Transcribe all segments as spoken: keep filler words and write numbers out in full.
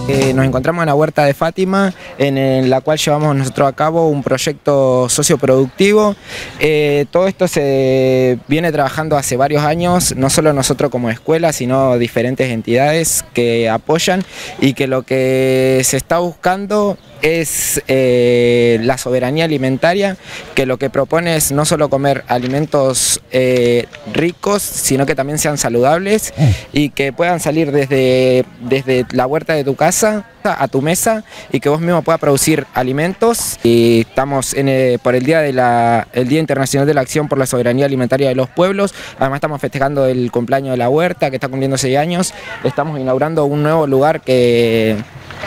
Eh, nos encontramos en la Huerta de Fátima, en la cual llevamos nosotros a cabo un proyecto socioproductivo. Eh, todo esto se viene trabajando hace varios años, no solo nosotros como escuela, sino diferentes entidades que apoyan, y que lo que se está buscando es eh, la soberanía alimentaria, que lo que propone es no solo comer alimentos eh, ricos, sino que también sean saludables y que puedan salir desde, desde la huerta de tu casa a tu mesa, y que vos mismo puedas producir alimentos. Y estamos en el, por el día, de la, el día Internacional de la Acción por la Soberanía Alimentaria de los Pueblos. Además estamos festejando el cumpleaños de la huerta, que está cumpliendo seis años. Estamos inaugurando un nuevo lugar que...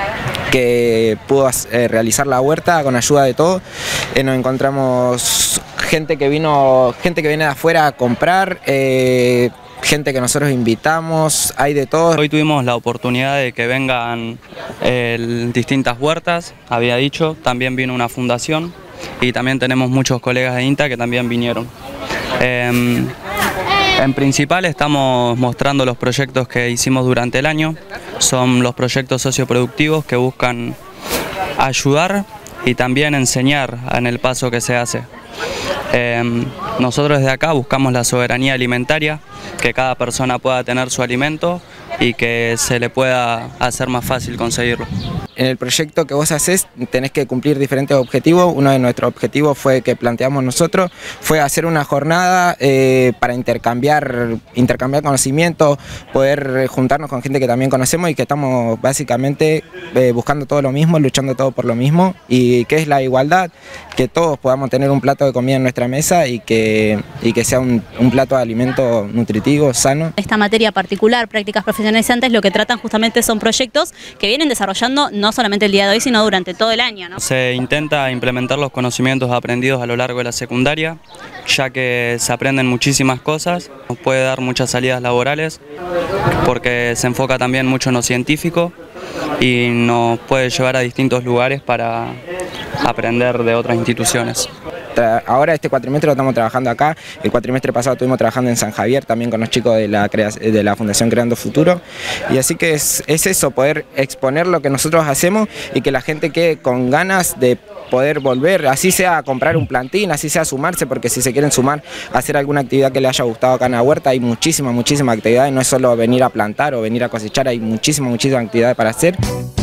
que pudo eh, realizar la huerta con ayuda de todos. Eh, nos encontramos gente que vino, gente que viene de afuera a comprar, eh, gente que nosotros invitamos, hay de todo. Hoy tuvimos la oportunidad de que vengan eh, distintas huertas, había dicho, también vino una fundación y también tenemos muchos colegas de INTA que también vinieron. Eh, En principal estamos mostrando los proyectos que hicimos durante el año. Son los proyectos socioproductivos que buscan ayudar y también enseñar en el paso que se hace. Eh, nosotros desde acá buscamos la soberanía alimentaria, que cada persona pueda tener su alimento y que se le pueda hacer más fácil conseguirlo. En el proyecto que vos hacés tenés que cumplir diferentes objetivos. Uno de nuestros objetivos fue que planteamos nosotros, fue hacer una jornada eh, para intercambiar, intercambiar conocimientos, poder juntarnos con gente que también conocemos y que estamos básicamente eh, buscando todo lo mismo, luchando todo por lo mismo, y que es la igualdad, que todos podamos tener un plato de comida en nuestra mesa y que, y que sea un, un plato de alimento nutritivo, sano. Esta materia particular, prácticas profesionalizantes, lo que tratan justamente son proyectos que vienen desarrollando no solamente el día de hoy, sino durante todo el año, ¿no? Se intenta implementar los conocimientos aprendidos a lo largo de la secundaria, ya que se aprenden muchísimas cosas, nos puede dar muchas salidas laborales, porque se enfoca también mucho en lo científico y nos puede llevar a distintos lugares para aprender de otras instituciones. Ahora este cuatrimestre lo estamos trabajando acá, el cuatrimestre pasado estuvimos trabajando en San Javier también con los chicos de la, de la Fundación Creando Futuro, y así que es, es eso, poder exponer lo que nosotros hacemos y que la gente quede con ganas de poder volver, así sea a comprar un plantín, así sea a sumarse, porque si se quieren sumar a hacer alguna actividad que les haya gustado acá en la huerta, hay muchísimas, muchísimas actividades, no es solo venir a plantar o venir a cosechar, hay muchísimas, muchísimas actividades para hacer.